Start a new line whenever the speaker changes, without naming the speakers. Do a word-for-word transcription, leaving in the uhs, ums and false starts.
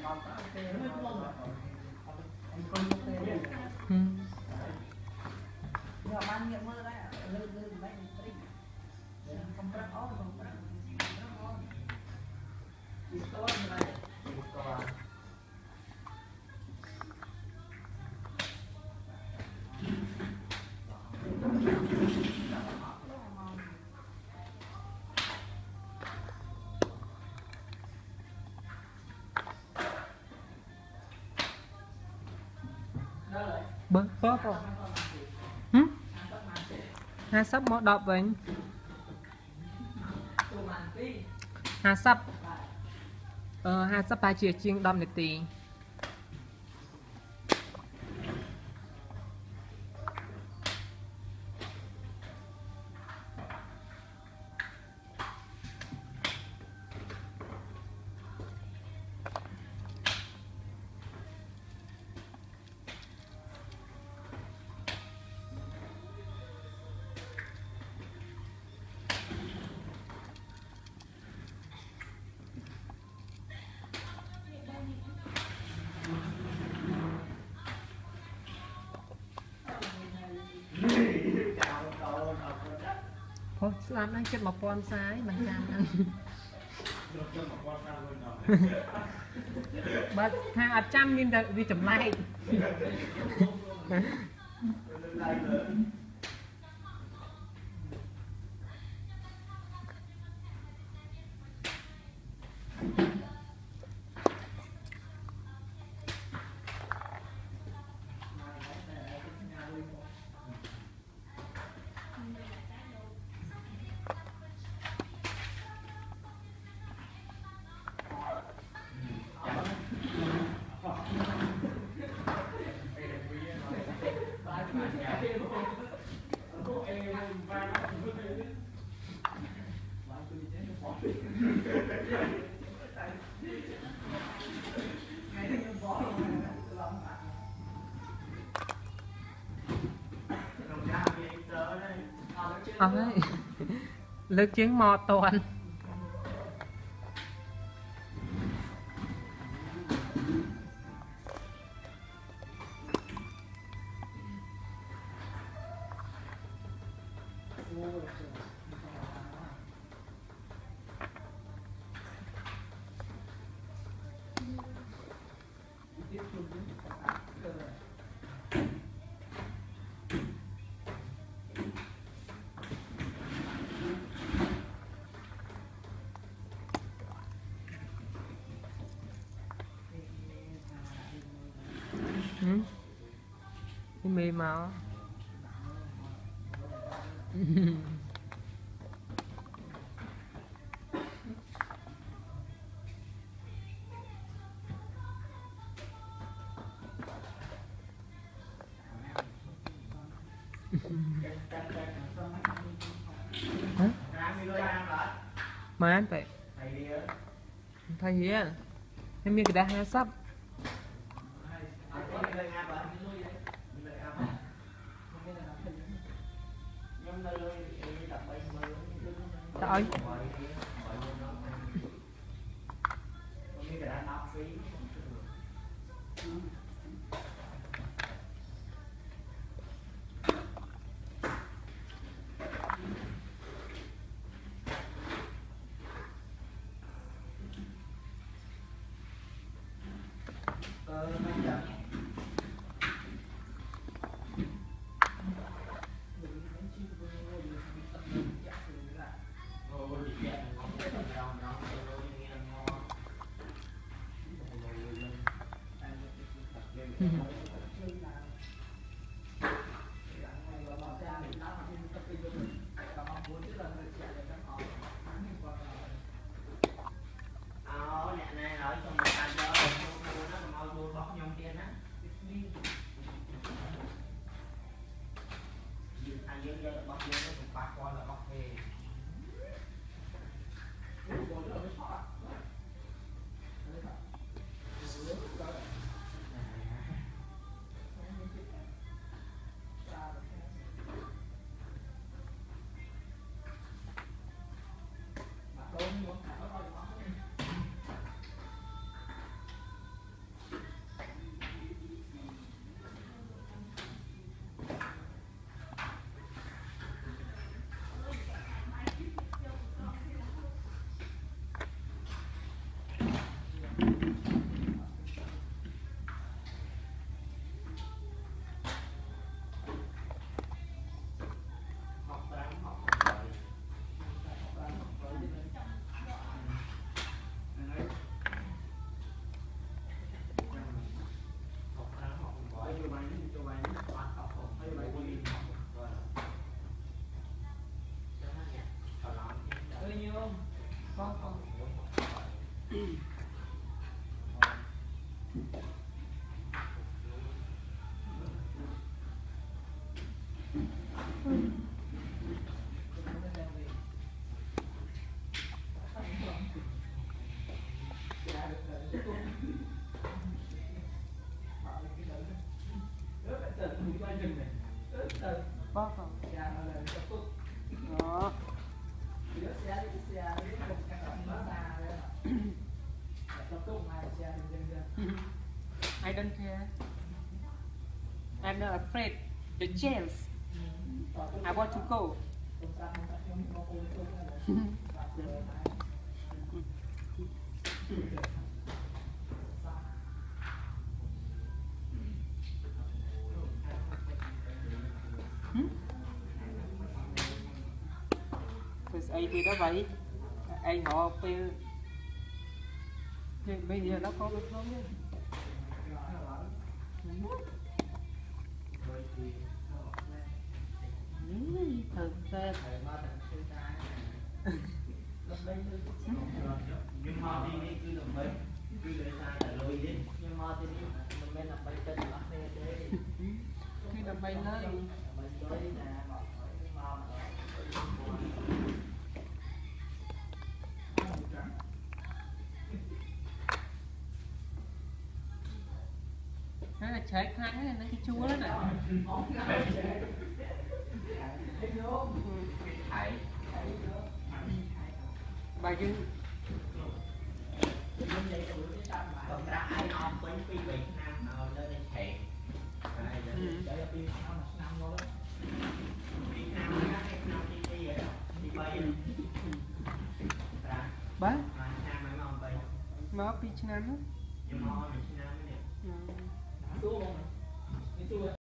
Ừ. Bớt bớt rồi. Hử? Hai sắp mó đọc vậy. Hai sắp. Ờ, hai sắp ba chia chiên đâm để tì. Thôi, làm anh chết một con sái mà chạm ăn. Bà thà ở trăm nhưng đi chấm lại. Ôi, lực chiến mò toàn. Ừ. Cái mì máu. Hả? Mà anh phải thầy hiền em miếng cái đá hai sắp trời Con con bác không? Đó. I don't care. I'm not afraid. The chance. I want to go. Ấy thì đó vậy anh họ về nhưng bây giờ nó có được không nhé thật ra
nhưng mà đi đi cứ làm mấy cứ để xa là lôi đi nhưng mà thì mình bên làm bay chân bắt đây đây
khi làm bay lên nó là trái khai nó cái chua đó nè bà chứ
còn ra ai ngon với phi Việt Nam nào lên đây hẹn để phi Nam năm luôn Việt Nam nó cái năm đi đi vậy đi bay
bà
Nam mấy mong bay
mà pi chân nó
nhưng mà Việt Nam này